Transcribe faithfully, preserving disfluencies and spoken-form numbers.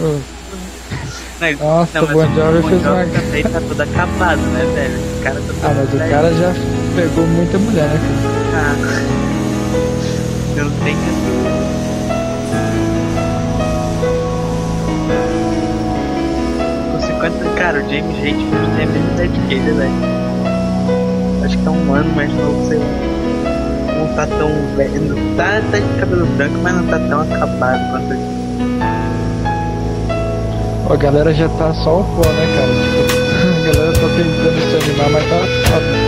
Não, Nossa, não, o Bon Jovi o fez Bon uma... Jovi também tá todo acabado, né, velho? O cara tá todo Ah, mas o velho. cara já pegou muita mulher, né, cara? Ah, não tem isso. Com cinquenta, cara, o James Hetfield tem a mesma idade que ele, velho. Acho que tá um ano mais novo, sei lá. Não tá tão velho. Tá, tá de cabelo branco, mas não tá tão acabado quanto ele. Ó, a galera já tá só o pó, né, cara? Tipo, a galera tá tentando se animar, mas tá, tá